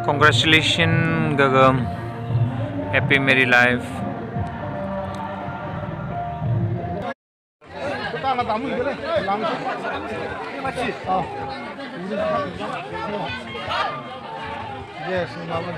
Congratulations, Gagam. Happy married life. Yes,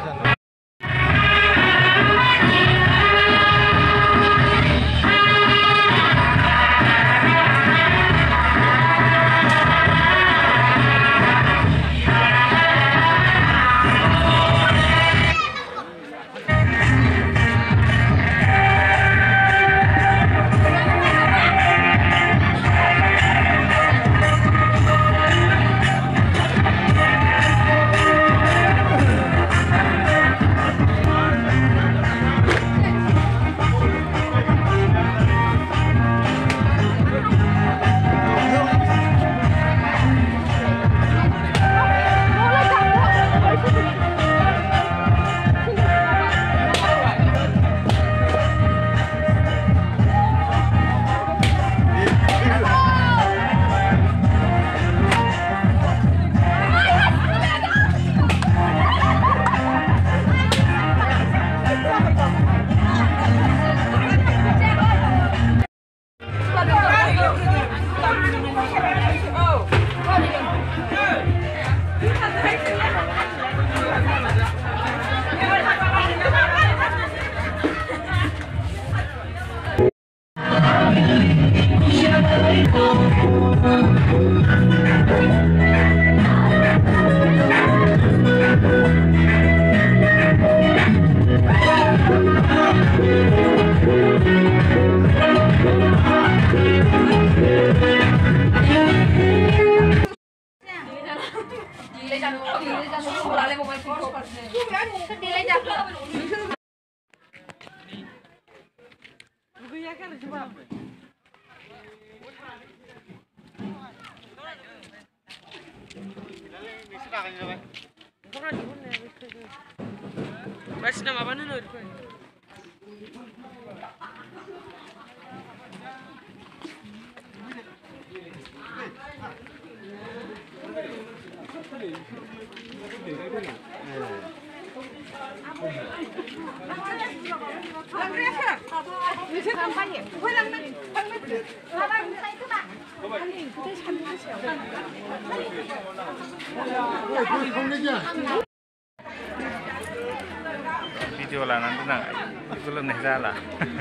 Masih nama apa nih? Video lah nanti nang, belum nih salah.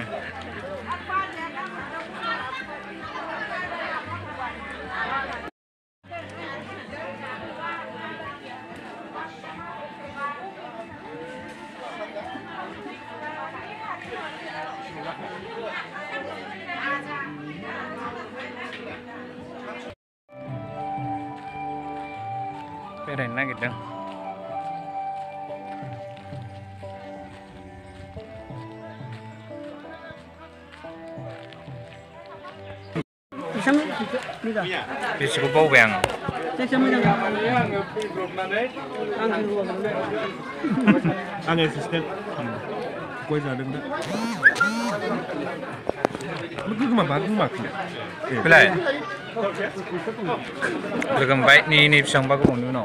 Berenang gitu. Di cukup bau bang. Anh assistant. Quay giờ đứng đó. Cứ mà bán cứ mặc. Belai. Legam baik ni pisang bagus pun no.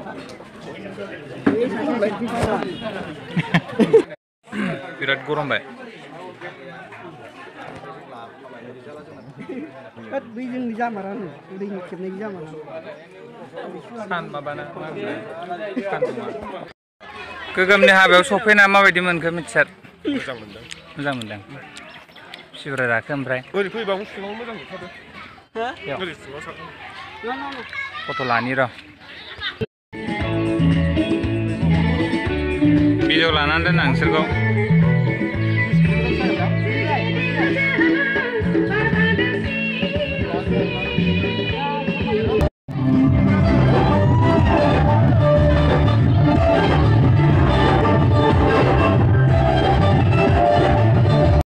Birat gorong baik. Ất bây giờ đi ra mà ăn, đi chụp đi ra mà ăn. Kan babana. Kan semua. Gagam ni habayaव सफैना माबायदि मोनखो मिथिसार? मोजां मोनदों. सिब्रा राखो ओमफ्राय? ओरै फैबा सिङाव मोजां नुथारदों. हो? ओरै सिङाव सारदों. फट' लानि र'. भिडिअ लानानै दोन आं नोंसोरखौ.